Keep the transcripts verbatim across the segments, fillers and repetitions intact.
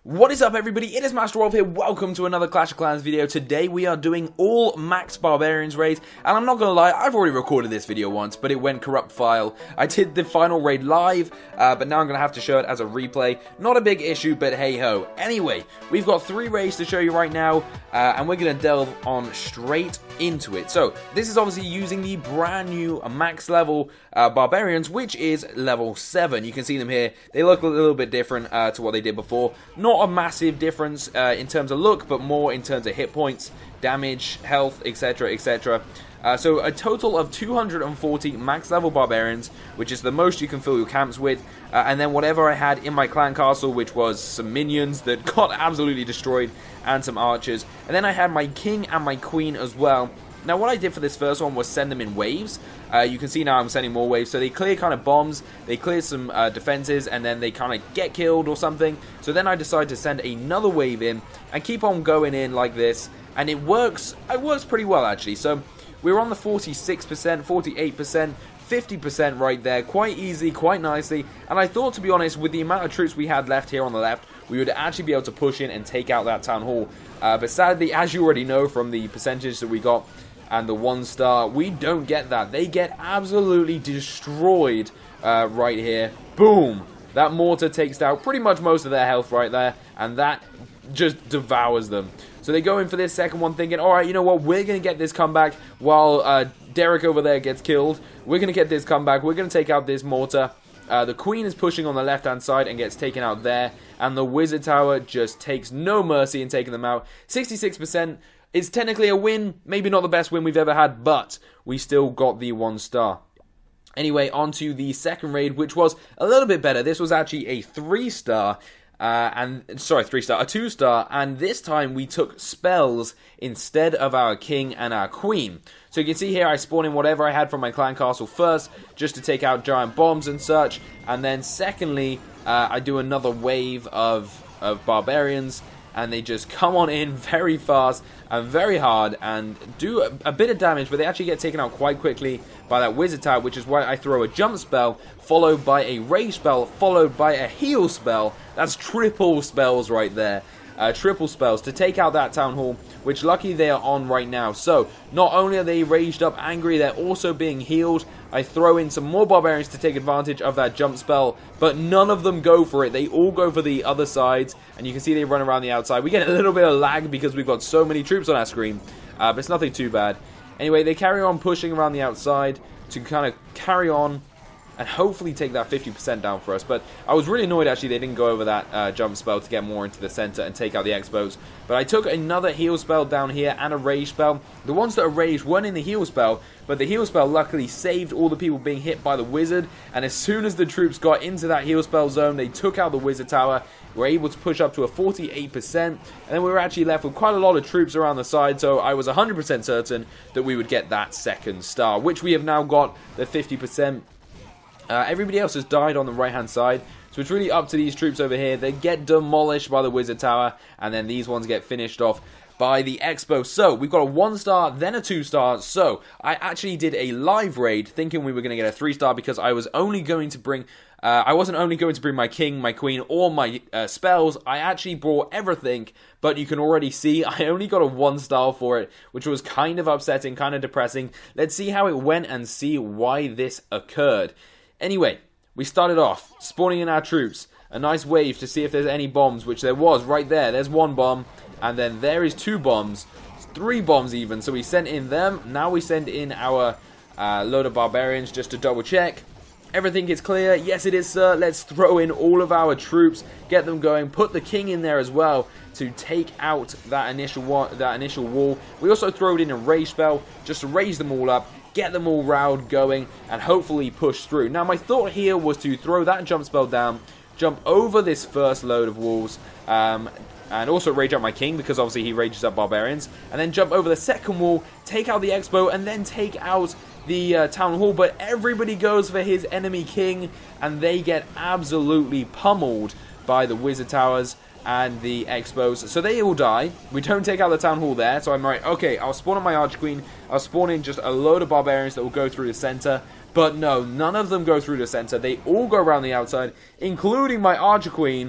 What is up, everybody? It is Master Wolf here. Welcome to another Clash of Clans video. Today we are doing all max Barbarians raids, and I'm not gonna lie, I've already recorded this video once, but it went corrupt file. I did the final raid live, uh, but now I'm gonna have to show it as a replay. Not a big issue, but hey ho. Anyway, we've got three raids to show you right now, uh, and we're gonna delve on straight into it. So this is obviously using the brand new max level uh, Barbarians, which is level seven. You can see them here. They look a little bit different uh, to what they did before. Not a massive difference uh, in terms of look, but more in terms of hit points, damage, health, etc, et cetera. Uh, so a total of two hundred forty max level Barbarians, which is the most you can fill your camps with, uh, and then whatever I had in my clan castle, which was some minions that got absolutely destroyed, and some archers, and then I had my king and my queen as well. Now what I did for this first one was send them in waves. Uh, you can see now I'm sending more waves, so they clear kind of bombs, they clear some uh, defenses, and then they kind of get killed or something. So then I decided to send another wave in, and keep on going in like this, and it works, it works pretty well actually. So we're on the forty-six percent, forty-eight percent, fifty percent right there, quite easy, quite nicely, and I thought, to be honest, with the amount of troops we had left here on the left, we would actually be able to push in and take out that town hall. Uh, but sadly, as you already know from the percentage that we got, and the one star, we don't get that. They get absolutely destroyed uh, right here. Boom! That mortar takes out pretty much most of their health right there, and that just devours them. So they go in for this second one thinking, alright, you know what, we're going to get this comeback while uh, Derek over there gets killed. We're going to get this comeback, we're going to take out this mortar. Uh, the queen is pushing on the left hand side and gets taken out there, and the wizard tower just takes no mercy in taking them out. sixty-six percent. It's technically a win, maybe not the best win we've ever had, but we still got the one star. Anyway, on to the second raid, which was a little bit better. This was actually a three star, uh, and sorry, three star, a two star, and this time we took spells instead of our king and our queen. So you can see here I spawn in whatever I had from my clan castle first, just to take out giant bombs and such, and then secondly, uh, I do another wave of, of barbarians, and they just come on in very fast and very hard and do a, a bit of damage, but they actually get taken out quite quickly by that wizard tower, which is why I throw a jump spell, followed by a rage spell, followed by a heal spell. That's triple spells right there. Uh, triple spells to take out that town hall, which lucky they are on right now. So not only are they raged up angry, they're also being healed. I throw in some more barbarians to take advantage of that jump spell, but none of them go for it. They all go for the other sides, and you can see they run around the outside. We get a little bit of lag because we've got so many troops on our screen, uh, but it's nothing too bad. Anyway, they carry on pushing around the outside to kind of carry on and hopefully take that fifty percent down for us. But I was really annoyed actually they didn't go over that uh, jump spell to get more into the center and take out the expos. But I took another heal spell down here and a rage spell. The ones that are raged weren't in the heal spell, but the heal spell luckily saved all the people being hit by the wizard. And as soon as the troops got into that heal spell zone, they took out the wizard tower. We were able to push up to a forty-eight percent, and then we were actually left with quite a lot of troops around the side, so I was one hundred percent certain that we would get that second star, which we have now got the fifty percent. Uh, everybody else has died on the right hand side, so it's really up to these troops over here. They get demolished by the wizard tower, and then these ones get finished off by the expo. So we've got a one star, then a two star. So I actually did a live raid thinking we were going to get a three star, because I was only going to bring uh, I wasn't only going to bring my king, my queen, or my uh, spells. I actually brought everything, but you can already see I only got a one star for it, which was kind of upsetting, kind of depressing. Let's see how it went and see why this occurred. Anyway, we started off spawning in our troops, a nice wave to see if there's any bombs, which there was right there. There's one bomb, and then there is two bombs, three bombs even. So we sent in them. Now we send in our uh, load of barbarians just to double check. Everything is clear. Yes, it is, sir. Let's throw in all of our troops, get them going, put the king in there as well to take out that initial wa that initial wall. We also throw it in a rage spell just to raise them all up, get them all riled going, and hopefully push through. Now my thought here was to throw that jump spell down, jump over this first load of walls, um, and also rage up my king, because obviously he rages up barbarians, and then jump over the second wall, take out the expo, and then take out the uh, town hall. But everybody goes for his enemy king, and they get absolutely pummeled by the wizard towers and the expos, so they all die. We don't take out the town hall there, so I'm right, okay, I'll spawn on my arch queen, I'll spawn in just a load of barbarians that will go through the center, but no, none of them go through the center. They all go around the outside, including my archer queen,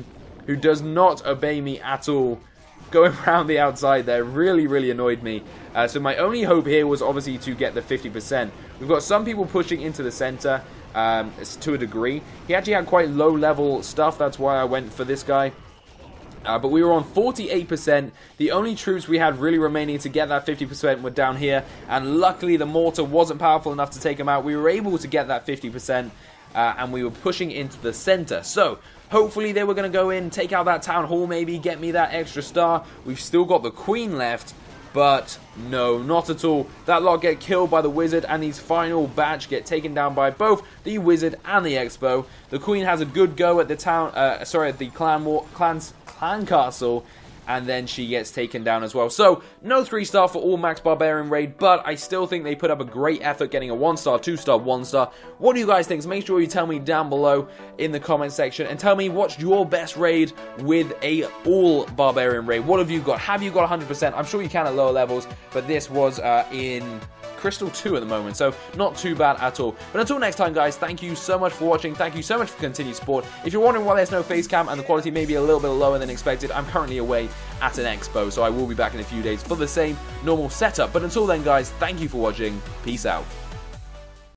who does not obey me at all, going around the outside there really, really annoyed me. Uh, so my only hope here was obviously to get the fifty percent. We've got some people pushing into the center um, to a degree. He actually had quite low-level stuff. That's why I went for this guy. Uh, but we were on forty-eight percent. The only troops we had really remaining to get that fifty percent were down here. And luckily the mortar wasn't powerful enough to take him out. We were able to get that fifty percent. Uh, and we were pushing into the center. So hopefully they were going to go in, take out that town hall maybe, get me that extra star. We've still got the queen left. But no, not at all. That lot get killed by the wizard, and these final batch get taken down by both the wizard and the expo. The queen has a good go at the town, uh, sorry, at the clan war, clans, clan castle, and then she gets taken down as well. So, no three star for all max barbarian raid, but I still think they put up a great effort getting a one star, two star, one star. What do you guys think? So make sure you tell me down below in the comment section, and tell me what's your best raid with a all barbarian raid. What have you got? Have you got one hundred percent? I'm sure you can at lower levels, but this was uh, in Crystal two at the moment, so not too bad at all. But until next time, guys, thank you so much for watching. Thank you so much for continued support. If you're wondering why there's no face cam and the quality may be a little bit lower than expected, I'm currently away at an expo, so I will be back in a few days for the same normal setup. But until then, guys, thank you for watching. Peace out.